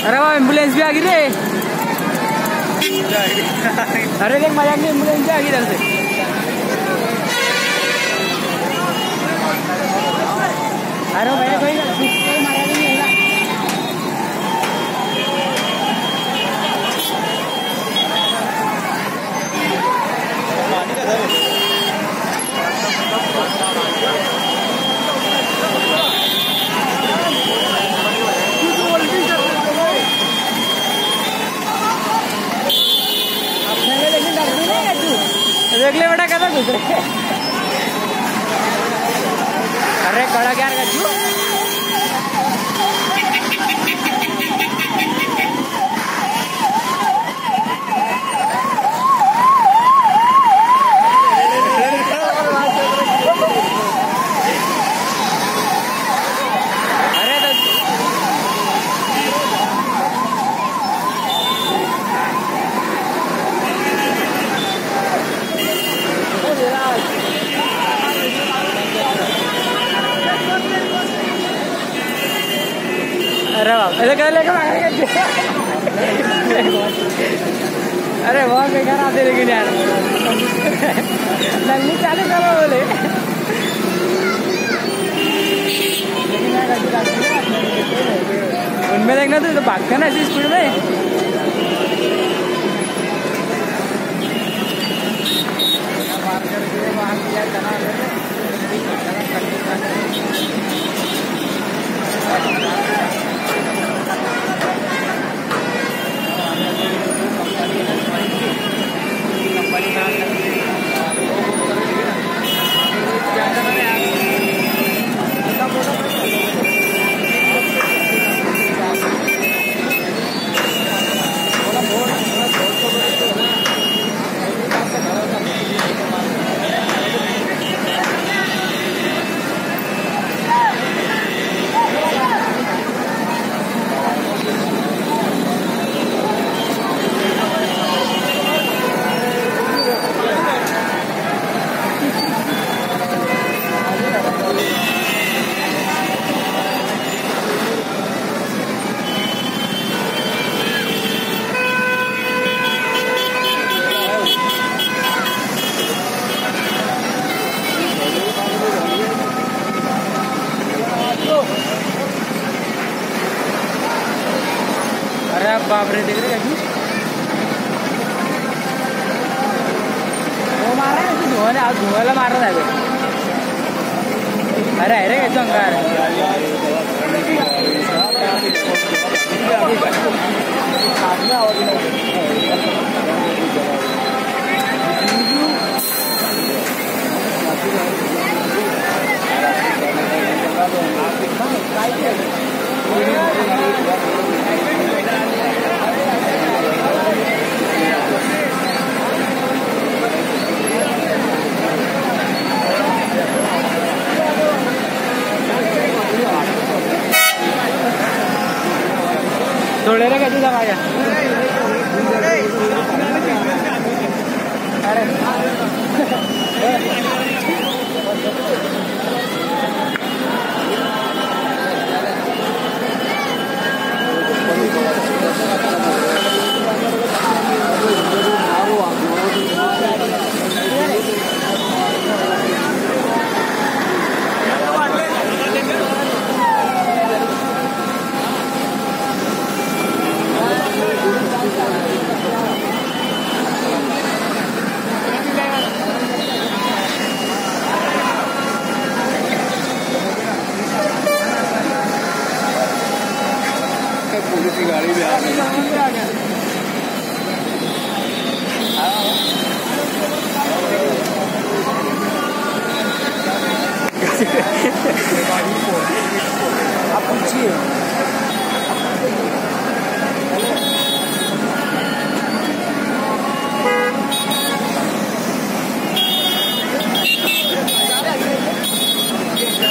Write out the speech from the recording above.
अरे वाह एम्बुलेंस भी आ गई रे। अरे देख मजाक नहीं, एम्बुलेंस भी आ गई इधर से। अरे भैया कोई मारा नहीं है। देख ले बेटा कैसा घुस रहे। अरे कड़ा क्या गज्जू। अरे वाह ऐसे कर लेके अरे वाह के घर आते लेकिन यार नल्ली चालू करो बोले। उनमें देखना तो भागते ना ऐसी स्पीड में। अरे बाप रे देख रहे वो मार रहा है धुआला, आज धुआला मार रहा है। अरे अरे कैसे अंगार थोड़े रे कैसे लगा गया। अरे पुलिस की गाड़ी भी आ गई। आप पूछिए।